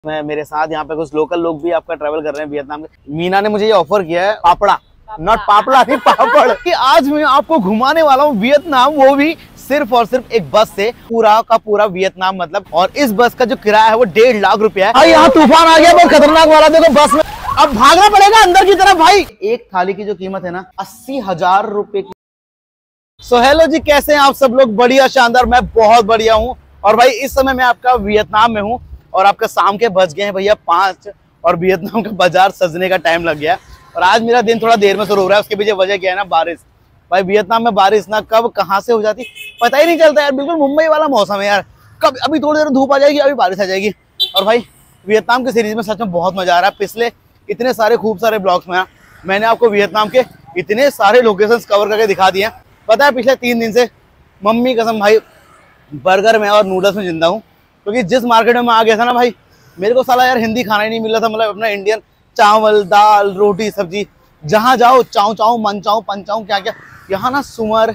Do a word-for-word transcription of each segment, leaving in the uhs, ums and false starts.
मैं मेरे साथ यहाँ पे कुछ लोकल लोग भी आपका ट्रैवल कर रहे हैं वियतनाम के। मीना ने मुझे ये ऑफर किया है, पापड़ा, नॉट पापड़ा नहीं पापड़, कि आज मैं आपको घुमाने वाला हूँ वियतनाम, वो भी सिर्फ और सिर्फ एक बस से, पूरा का पूरा वियतनाम मतलब। और इस बस का जो किराया है वो डेढ़ लाख रुपया है। भाई यहाँ तूफान आ गया, बहुत खतरनाक वाला, देखो बस में अब भागना पड़ेगा अंदर की तरफ। भाई एक थाली की जो कीमत है ना अस्सी हजार रुपए की। सो हेलो जी, कैसे हैं आप सब लोग? बढ़िया, शानदार, मैं बहुत बढ़िया हूँ। और भाई इस समय मैं आपका वियतनाम में हूँ और आपका शाम के बज गए हैं भैया पांच, और वियतनाम का बाजार सजने का टाइम लग गया। और आज मेरा दिन थोड़ा देर में शुरू हो रहा है, उसके पीछे वजह क्या है ना, बारिश। भाई वियतनाम में बारिश ना कब कहाँ से हो जाती पता ही नहीं चलता यार, बिल्कुल मुंबई वाला मौसम है यार। कब अभी थोड़ी देर धूप आ जाएगी, अभी बारिश आ जाएगी। और भाई वियतनाम की सीरीज में सच में बहुत मजा आ रहा है। पिछले इतने सारे खूब सारे ब्लॉग्स में मैंने आपको वियतनाम के इतने सारे लोकेशंस कवर करके दिखा दिए हैं। पता है पिछले तीन दिन से मम्मी कसम भाई बर्गर में और नूडल्स में जिंदा हूँ, क्योंकि जिस मार्केट में मैं आ गया था ना भाई, मेरे को साला यार हिंदी खाना ही नहीं मिल रहा था। मतलब अपना इंडियन चावल दाल रोटी सब्जी, जहाँ जाओ चाऊ चाऊ मन चाऊ पन चाऊ क्या क्या, यहाँ ना सुअर,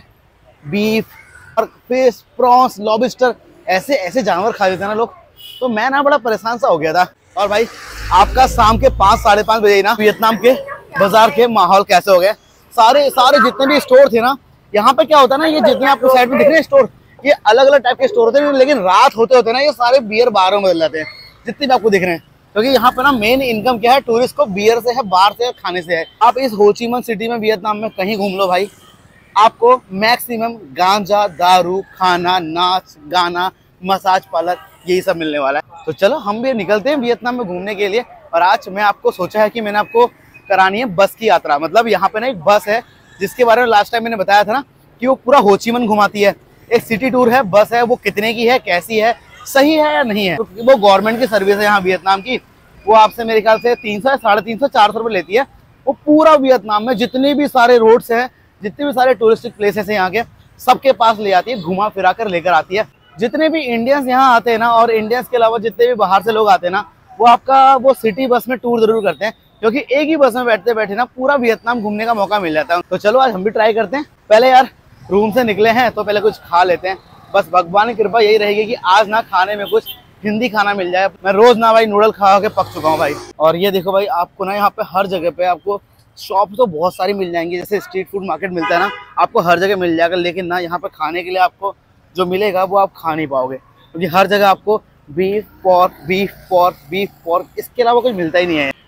बीफ और फिश, प्रॉन्स, लॉबस्टर, ऐसे ऐसे जानवर खा लेते हैं ना लोग। तो मैं ना बड़ा परेशान सा हो गया था। और भाई आपका शाम के पाँच साढ़े पाँच बजे ना वियतनाम के बाजार के माहौल कैसे हो गए। सारे सारे जितने भी स्टोर थे ना, यहाँ पे क्या होता है ना, ये जितने आपको साइड में दिख रहे हैं स्टोर, ये अलग अलग टाइप के स्टोर होते हैं, लेकिन रात होते होते ना ये सारे बियर बारों में बदल जाते हैं, जितने भी आपको दिख रहे हैं। क्योंकि यहाँ पे ना मेन इनकम क्या है, टूरिस्ट को बियर से है, बार से है, खाने से है। आप इस हो ची मिन्ह सिटी में वियतनाम में कहीं घूम लो भाई, आपको मैक्सिमम गांजा, दारू, खाना, नाच गाना, मसाज पार्लर, यही सब मिलने वाला है। तो चलो हम भी निकलते हैं वियतनाम में घूमने के लिए। और आज मैं आपको सोचा है कि मैंने आपको करानी है बस की यात्रा। मतलब यहाँ पे ना एक बस है जिसके बारे में लास्ट टाइम मैंने बताया था ना, कि वो पूरा हो ची मिन्ह घुमाती है। एक सिटी टूर है, बस है, वो कितने की है, कैसी है, सही है या नहीं है। तो वो गवर्नमेंट की सर्विस है यहाँ वियतनाम की। वो आपसे मेरे ख्याल से तीन सौ साढ़े तीन सौ चार सौ रुपये लेती है। वो पूरा वियतनाम में जितने भी सारे रोड्स हैं, जितने भी सारे टूरिस्टिक प्लेसेस हैं यहाँ के, सबके पास ले जाती है, घुमा फिरा कर लेकर आती है। जितने भी इंडियंस यहाँ आते हैं ना, और इंडियंस के अलावा जितने भी बाहर से लोग आते हैं ना, वो आपका वो सिटी बस में टूर जरूर करते हैं, क्योंकि एक ही बस में बैठते बैठे ना पूरा वियतनाम घूमने का मौका मिल जाता है। तो चलो आज हम भी ट्राई करते हैं। पहले यार रूम से निकले हैं तो पहले कुछ खा लेते हैं। बस भगवान की कृपा यही रहेगी कि आज ना खाने में कुछ हिंदी खाना मिल जाए। मैं रोज ना भाई नूडल खा के पक चुका हूँ भाई। और ये देखो भाई, आपको ना यहाँ पे हर जगह पे आपको शॉप तो बहुत सारी मिल जाएंगी, जैसे स्ट्रीट फूड मार्केट मिलता है ना, आपको हर जगह मिल जाएगा। लेकिन ना यहाँ पे खाने के लिए आपको जो मिलेगा वो आप खा नहीं पाओगे, क्योंकि हर जगह आपको beef pork beef pork beef pork, इसके अलावा कुछ मिलता ही नहीं है।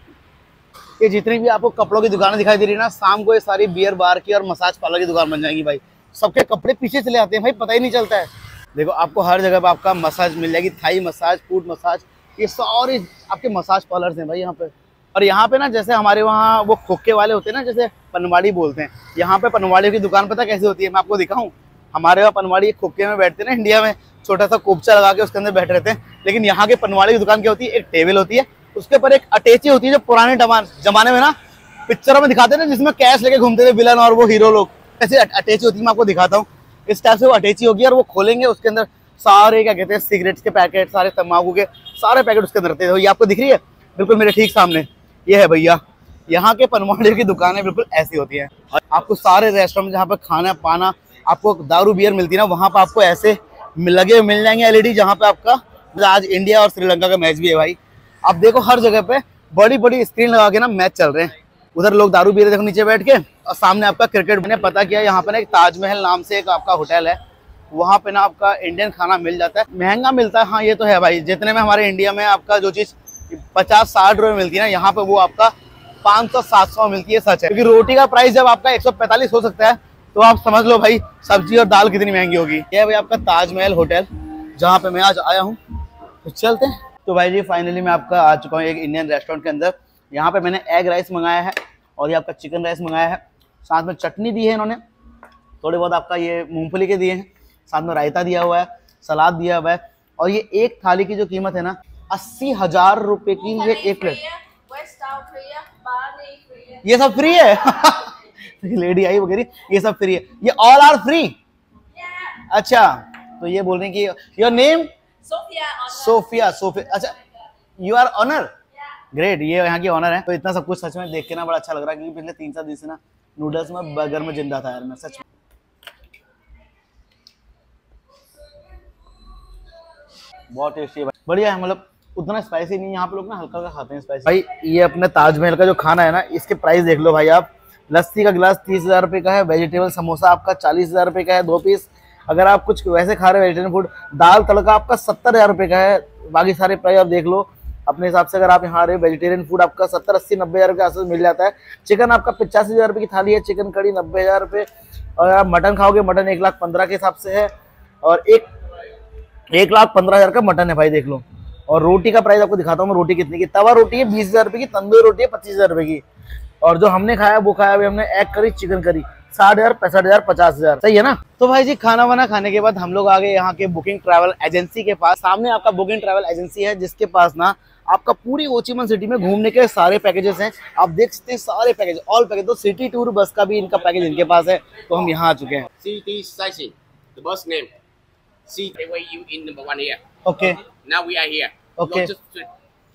ये जितनी भी आपको कपड़ों की दुकानें दिखाई दे रही है ना, शाम को ये सारी बियर बार की और मसाज पार्लर की दुकान बन जाएगी भाई। सबके कपड़े पीछे चले आते हैं भाई, पता ही नहीं चलता है। देखो आपको हर जगह पे आपका मसाज मिल जाएगी, थाई मसाज, फूड मसाज, ये सारे आपके मसाज पार्लर्स हैं भाई यहाँ पे। और यहाँ पे ना जैसे हमारे वहाँ वो खोखे वाले होते हैं ना, जैसे पनवाड़ी बोलते हैं, यहाँ पे पनवाड़ी की दुकान पता कैसी होती है, मैं आपको दिखाऊं। हमारे वहाँ पनवाड़ी खोखे में बैठते हैं ना इंडिया में, छोटा सा कोपचा लगा के उसके अंदर बैठे रहते हैं। लेकिन यहाँ के पनवाड़ी की दुकान क्या होती है, एक टेबल होती है, उसके ऊपर एक अटैची होती है, जो पुराने जमाने में ना पिक्चरों में दिखाते हैं ना, जिसमें कैश लेके घूमते थे विलन और वो हीरो लोग, ऐसे अटैची होती है। मैं आपको दिखाता हूँ, इस टाइप से वो अटैची होगी और वो खोलेंगे, उसके अंदर सारे क्या कहते हैं सिगरेट्स के पैकेट, सारे तम्बाकू के सारे पैकेट उसके अंदर रहते हैं। ये आपको दिख रही है बिल्कुल मेरे ठीक सामने, ये है भैया यहाँ के पनवाड़ी की दुकानें बिल्कुल ऐसी होती हैं। और आपको सारे रेस्टोरेंट जहाँ पे खाना पाना, आपको दारू बियर मिलती है ना, वहाँ पे आपको ऐसे लगे मिल जाएंगे एलईडी, जहाँ पे आपका आज इंडिया और श्रीलंका का मैच भी है भाई। आप देखो हर जगह पे बड़ी बड़ी स्क्रीन लगा के ना मैच चल रहे हैं। उधर लोग दारू पी रहे देखो नीचे बैठ के, और सामने आपका क्रिकेट। मैंने पता किया यहाँ पे ना एक ताजमहल नाम से एक आपका होटल है, वहाँ पे ना आपका इंडियन खाना मिल जाता है, महंगा मिलता है हाँ ये तो है भाई। जितने में हमारे इंडिया में आपका जो चीज़ पचास साठ रुपये मिलती है ना, यहाँ पे वो आपका पाँच सौ सात सौ मिलती है, सच है। क्योंकि रोटी का प्राइस जब आपका एक सौ पैंतालीस हो सकता है, तो आप समझ लो भाई सब्जी और दाल कितनी महंगी होगी। ये भाई आपका ताजमहल होटल, जहाँ पे मैं आज आया हूँ। तो चलते हैं। तो भाई जी फाइनली मैं आपका आ चुका हूँ एक इंडियन रेस्टोरेंट के अंदर। यहाँ पे मैंने एग राइस मंगाया है, और ये आपका चिकन राइस मंगाया है, साथ में चटनी दी है इन्होंने, थोड़े बहुत आपका ये मूंगफली के दिए हैं, साथ में रायता दिया हुआ है, सलाद दिया हुआ है। और ये एक थाली की जो कीमत है ना अस्सी हजार रुपये की, ये एक प्लेट। ये सब फ्री है लेडी आई वगैरह, ये सब फ्री है, ये ऑल आर फ्री। अच्छा तो ये बोल रहे हैं कि योर नेम सोफिया सोफिया अच्छा यू आर ऑनर, ग्रेट, ये यहाँ की ऑनर है। तो इतना सब कुछ सच में देख के ना बड़ा अच्छा लग रहा है, क्योंकि पिछले तीन चार दिन से ना नूडल्स में बर्गर में जिंदा था यार मैं, सच में। बहुत टेस्टी है, बढ़िया है। मतलब उतना स्पाइसी नहीं, यहाँ पे लोग ना हल्का हल्का खाते हैं स्पाइसी। भाई ये अपने ताजमहल का जो खाना है ना, इसके प्राइस देख लो भाई आप। लस्सी का गिलास तीस हजार रुपये का है, वेजिटेबल समोसा आपका चालीस हजार रुपये का है दो पीस। अगर आप कुछ वैसे खा रहे हो वेजिटेरियन फूड, दाल तड़का आपका सत्तर हजार रुपये का है। बाकी सारे प्राइस आप देख लो अपने हिसाब से। अगर आप यहाँ आ रहे हो वेजिटेरियन फूड आपका सत्तर अस्सी नब्बे हजार के आसपास मिल जाता है। चिकन आपका पचासी हजार रुपये की थाली है, चिकन कड़ी नब्बे हजार रुपये। और आप मटन खाओगे, मटन एक लाख पंद्रह के हिसाब से है, और एक एक लाख पंद्रह हजार का मटन है भाई देख लो। और रोटी का प्राइस आपको दिखाता हूँ मैं, रोटी कितने की। तवा रोटी है बीस हजार रुपये की, तंदूरी रोटी है पच्चीस हजार रुपये की। और जो हमने खाया वो खाया अभी हमने एग करी, चिकन करी, साठ हजार पैंसठ हजार पचास हजार। सही है ना। तो भाई जी खाना वाना खाने के बाद हम लोग आ गए यहाँ के बुकिंग ट्रैवल एजेंसी के पास। सामने आपका बुकिंग ट्रैवल एजेंसी है, जिसके पास ना आपका पूरी हो ची मिन सिटी में घूमने के सारे पैकेजेस हैं। आप देख सकते हैं सारे पैकेज, ऑल पैकेज। तो सिटी टूर बस का भी इनका पैकेज इनके पास है। तो हम यहाँ आ चुके हैं। City Sightseeing, the bus name. See the way you in number one here. Okay Now we are here. Okay. Lotus Street.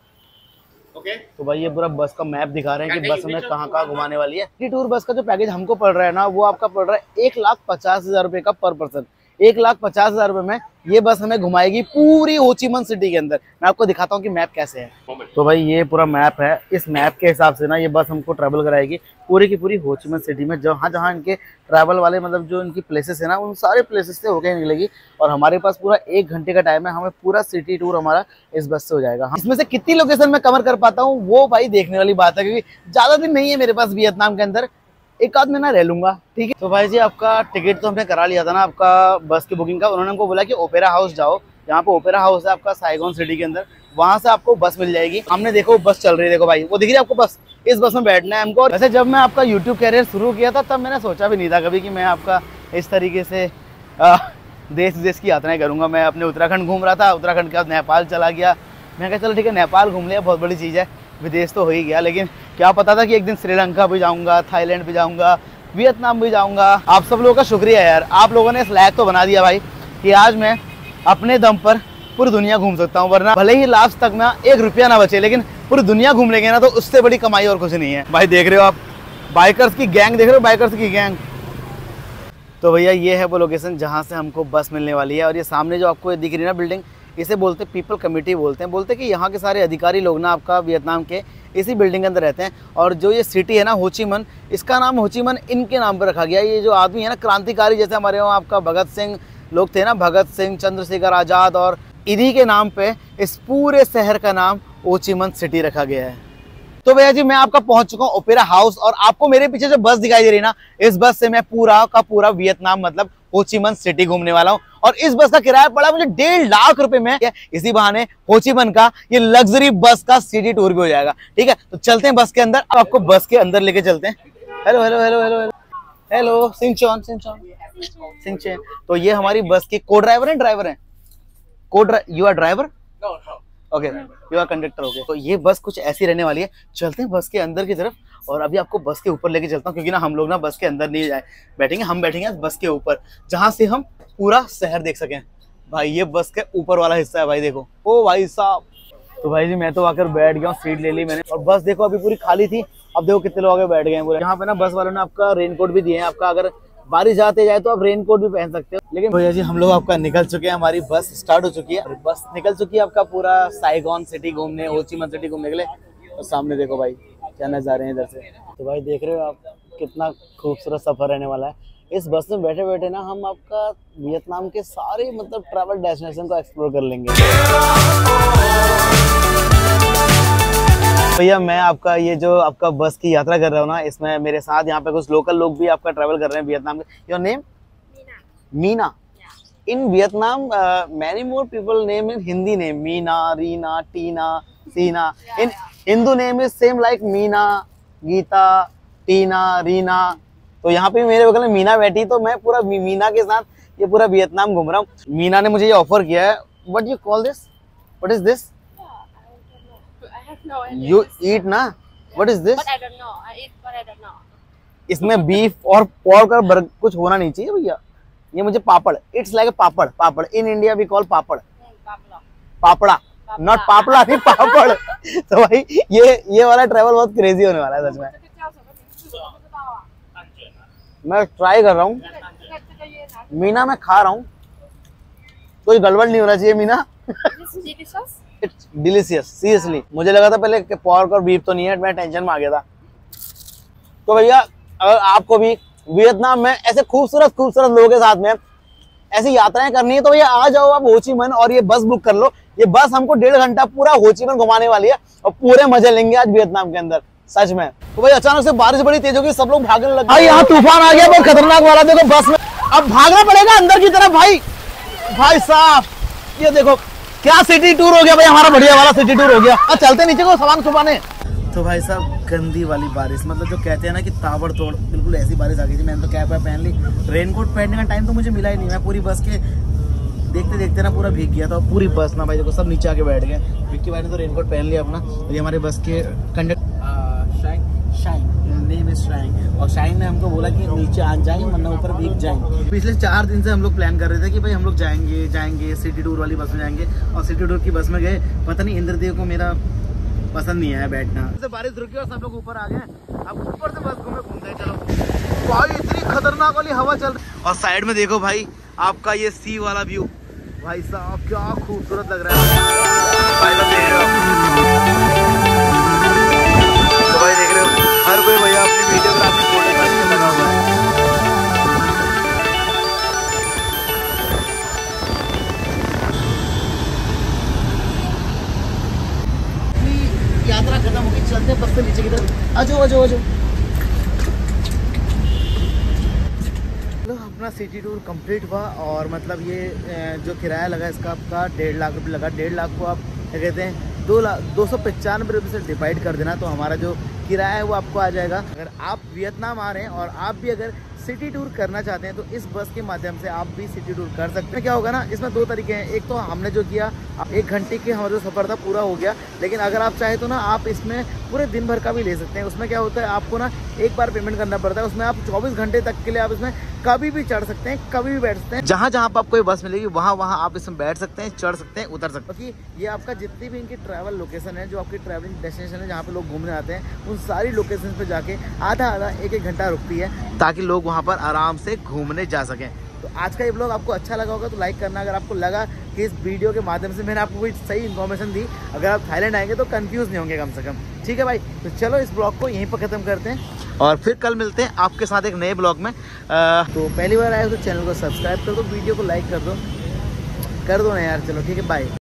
Okay. तो भाई ये पूरा बस का मैप दिखा रहे हैं कि बस हमें कहाँ कहाँ घुमाने वाली है। सिटी टूर बस का जो पैकेज हमको पड़ रहा है ना, वो आपका पड़ रहा है एक लाख पचास हजार रुपये का पर पर्सन। एक लाख पचास हजार रुपये में ये बस हमें घुमाएगी पूरी हो ची मिन सिटी के अंदर। मैं आपको दिखाता हूँ कि मैप कैसे है। तो भाई ये पूरा मैप है। इस मैप के हिसाब से ना ये बस हमको ट्रैवल कराएगी पूरी की पूरी हो ची मिन सिटी में। जहाँ जहाँ इनके ट्रैवल वाले मतलब जो इनकी प्लेसेस है ना, उन सारे प्लेसेस से होकर निकलेगी। और हमारे पास पूरा एक घंटे का टाइम है, हमें पूरा सिटी टूर हमारा इस बस से हो जाएगा। इसमें से कितनी लोकेशन में कवर कर पाता हूँ वो भाई देखने वाली बात है, क्योंकि ज्यादा दिन नहीं है मेरे पास वियतनाम के अंदर, एक आध महीना रह लूंगा। ठीक है। तो भाई जी आपका टिकट तो हमने करा लिया था ना आपका बस की बुकिंग का। उन्होंने हमको बोला कि ओपेरा हाउस जाओ, यहाँ पे ओपेरा हाउस है आपका साइगोन सिटी के अंदर, वहां से आपको बस मिल जाएगी। हमने देखो बस चल रही है, देखो भाई वो दिख रही है आपको बस। इस बस में बैठना है हमको। वैसे जब मैं आपका यूट्यूब कैरियर शुरू किया था तब मैंने सोचा भी नहीं था कभी कि मैं आपका इस तरीके से आ, देश विदेश की यात्राएं करूंगा। मैं अपने उत्तराखंड घूम रहा था, उत्तराखंड के बाद नेपाल चला गया। मैं कहा चलो ठीक है नेपाल घूम लिया, बहुत बड़ी चीज़ है, विदेश तो हो ही गया। लेकिन क्या पता था कि एक दिन श्रीलंका भी जाऊँगा, थाईलैंड भी जाऊँगा, वियतनाम भी जाऊंगा। आप सब लोगों का शुक्रिया यार, आप लोगों ने इस लायक तो बना दिया भाई कि आज मैं अपने दम पर पूरी दुनिया घूम सकता हूँ। वरना भले ही लास्ट तक में एक रुपया ना बचे, लेकिन पूरी दुनिया घूम लेंगे ना तो उससे बड़ी कमाई और कुछ नहीं है। भाई देख रहे हो आप बाइकर्स की गैंग, देख रहे हो बाइकर्स की गैंग। तो भैया ये है वो लोकेशन जहाँ से हमको बस मिलने वाली है। और ये सामने जो आपको दिख रही है ना बिल्डिंग, इसे बोलते हैं पीपल कमेटी बोलते हैं। बोलते हैं कि यहाँ के सारे अधिकारी लोग ना आपका वियतनाम के इसी बिल्डिंग के अंदर रहते हैं। और जो ये सिटी है ना हो ची मिन, इसका नाम हो ची मिन इनके नाम पर रखा गया। ये जो आदमी है ना क्रांतिकारी, जैसे हमारे वहाँ आपका भगत सिंह लोग थे ना, भगत सिंह, चंद्रशेखर आज़ाद, और इन्हीं के नाम पे इस पूरे शहर का नाम हो ची मिन सिटी रखा गया है। तो भैया जी मैं आपका पहुंच चुका हूँ ओपेरा हाउस। और आपको मेरे पीछे जो बस दिखाई दे रही है ना, इस बस से मैं पूरा का पूरा वियतनाम मतलब हो ची मिन सिटी घूमने वाला हूँ। और इस बस का किराया पड़ा मुझे डेढ़ लाख रुपए में। इसी बहाने हो ची मिन का ये लग्जरी बस का सिटी टूर भी हो जाएगा। ठीक है, तो चलते हैं बस के अंदर। अब आपको बस के अंदर लेके चलते हैं। Hello hello hello hello hello सिंचन सिंचन सिंचन। तो ये हमारी बस की को ड्राइवर है, ड्राइवर है को you are driver, okay you are conductor. Okay, तो ये बस कुछ ऐसी रहने वाली है। चलते हैं बस के अंदर की तरफ और अभी आपको बस के ऊपर लेके चलता हूँ, क्योंकि ना हम लोग ना बस के अंदर नहीं जाए बैठेंगे, हम बैठेंगे बस के ऊपर, जहाँ से हम पूरा शहर देख सकें। भाई ये बस के ऊपर वाला हिस्सा है भाई, देखो ओ भाई साहब। तो भाई जी मैं तो आकर बैठ गया हूँ, सीट ले ली मैंने। और बस देखो अभी पूरी खाली थी, अब देखो कितने लोग आगे बैठ गए हैं पूरे। यहाँ पे ना बस वालों ने आपका रेनकोट भी दिए हैं, आपका अगर बारिश आते जाए तो आप रेनकोट भी पहन सकते हो। लेकिन भैया जी हम लोग आपका निकल चुके हैं, हमारी बस स्टार्ट हो चुकी है। बस निकल चुकी है आपका पूरा साइगोन सिटी घूमने, हो ची मिन सिटी घूमने के लिए। और सामने देखो भाई क्या नज़ारे हैं इधर से। तो भाई देख रहे हो आप कितना खूबसूरत सफर रहने वाला है। इस बस में बैठे बैठे ना हम आपका वियतनाम के सारे मतलब ट्रैवल डेस्टिनेशन को एक्सप्लोर कर लेंगे। भैया मैं आपका ये जो आपका बस की यात्रा कर रहा हूँ ना, इसमें मेरे साथ यहाँ पे कुछ लोकल लोग भी आपका ट्रैवल कर रहे हैं वियतनाम के। Your name? Meena. In Vietnam many more people name in Hindi name, Meena, Reena, Tina, Seena. In Hindu name is same like Meena, Geeta, Tina, Reena. तो यहाँ पे मेरे बगल में मीना बैठी, तो मैं पूरा मीना के साथ ये पूरा वियतनाम घूम रहा हूँ। मीना ने मुझे ये ऑफर किया है। What you call this? What is this? No, You eat ना? What is this? but I don't know. I eat, but I don't know. इसमें बीफ और पोर्क और बर्गर कुछ होना नहीं चाहिए भैया। ये मुझे papad, it's like papad. Papad in India we call papad, Pablo. Papda, not papda नहीं पापड़। तो भाई ये ये वाला ट्रैवल बहुत क्रेजी होने वाला है सच में। मैं ट्राई कर रहा हूँ मीना, मैं खा रहा हूँ, कोई गड़बड़ नहीं होना चाहिए Meena. This is chili sauce. It's delicious seriously. मुझे लगा था पहले कि पॉर्क और बीफ तो नहीं है, मैं टेंशन में आ गया था। तो भैया अगर आपको भी वियतनाम में ऐसे खूबसूरत खूबसूरत लोगों के साथ में ऐसी यात्राएं करनी है तो भैया आ जाओ आप हो ची मिन्ह और ये बस बुक कर लो। ये बस हमको डेढ़ घंटा पूरा हो ची मिन्ह घुमाने वाली है और पूरे मजे लेंगे आज वियतनाम के अंदर सच में। तो भाई अचानक से बारिश बड़ी तेज होगी, सब लोग भागने लगे। भाई यहाँ तूफान आ गया बहुत खतरनाक वाला, देखो बस में अब भागना पड़ेगा अंदर की तरफ। भाई भाई साहब ये देखो क्या सिटी टूर हो गया भाई, हमारा बढ़िया वाला सिटी टूर हो गया। अब चलते नीचे को सामान छुपाने। तो भाई साहब गंदी वाली बारिश, मतलब जो कहते हैं ना कि ताबड़तोड़, बिल्कुल ऐसी बारिश आ गई थी। मैंने तो कैप पहन ली, रेनकोट पहनने का टाइम तो मुझे मिला ही नहीं। मैं पूरी बस के देखते देखते ना पूरा भीग गया था, और पूरी बस ना भाई देखो सब नीचे आके बैठ गए। विक्की भाई ने तो रेनकोट पहन लिया अपना। और ये हमारे बस के conductor Shine name is Shine, और शाइन ने हमको बोला कि नीचे आ जाएंगे वरना ऊपर भीग जाएंगे। पिछले चार दिन से हम लोग प्लान कर रहे थे कि भाई हम लोग जाएंगे जाएंगे सिटी टूर वाली बस में जाएंगे, और सिटी टूर की बस में गए। पता नहीं इंद्रदेव को मेरा पसंद नहीं आया बैठना। तो बारिश रुकी और सब लोग ऊपर आ गए। अब ऊपर से बस घूमे घूमते हैं। चलो भाई इतनी खतरनाक वाली हवा चल रही, और साइड में देखो भाई आपका ये सी वाला व्यू, भाई साहब क्या खूबसूरत लग रहा है। भाई देख रहे हो, तो भाई देख रहे हो हर कोई भैया अपनी वीडियोग्राफी फोटोग्राफी में लगा हुआ है। यात्रा खत्म हो गई, चलते हैं बस से नीचे की तरफ। आजो आजो आजो। अपना सिटी टूर कंप्लीट हुआ, और मतलब ये जो किराया लगा इसका आपका डेढ़ लाख रुपए लगा। डेढ़ लाख को आप क्या कहते हैं दो लाख दो सौ पचानवे रुपये से डिवाइड कर देना, तो हमारा जो किराया है वो आपको आ जाएगा। अगर आप वियतनाम आ रहे हैं और आप भी अगर सिटी टूर करना चाहते हैं तो इस बस के माध्यम से आप भी सिटी टूर कर सकते हैं। क्या होगा ना, इसमें दो तरीके हैं। एक तो हमने जो किया एक घंटे के हमारा जो सफ़र था पूरा हो गया, लेकिन अगर आप चाहे तो ना आप इसमें पूरे दिन भर का भी ले सकते हैं। उसमें क्या होता है आपको ना एक बार पेमेंट करना पड़ता है, उसमें आप चौबीस घंटे तक के लिए आप इसमें कभी भी चढ़ सकते हैं, कभी भी बैठ सकते हैं। जहाँ जहाँ पर आपको बस मिलेगी वहाँ वहाँ आप इसमें बैठ सकते हैं, चढ़ सकते हैं, उतर सकते हैं। क्योंकि ये आपका जितनी भी इनकी ट्रैवल लोकेशन है, जो आपकी ट्रैवलिंग डेस्टिनेशन है जहाँ पे लोग घूमने आते हैं, उन सारी लोकेशन पे जाके आधा आधा एक एक घंटा रुकती है ताकि लोग वहाँ पर आराम से घूमने जा सकें। तो आज का ये ब्लॉग आपको अच्छा लगा होगा तो लाइक करना। अगर आपको लगा कि इस वीडियो के माध्यम से मैंने आपको कोई सही इन्फॉर्मेशन दी, अगर आप थाईलैंड आएंगे तो कंफ्यूज नहीं होंगे कम से कम। ठीक है भाई, तो चलो इस ब्लॉग को यहीं पर खत्म करते हैं और फिर कल मिलते हैं आपके साथ एक नए ब्लॉग में। आ, तो पहली बार आए हो तो चैनल को सब्सक्राइब कर दो, वीडियो को लाइक कर दो कर दो ना यार। चलो ठीक है, बाय।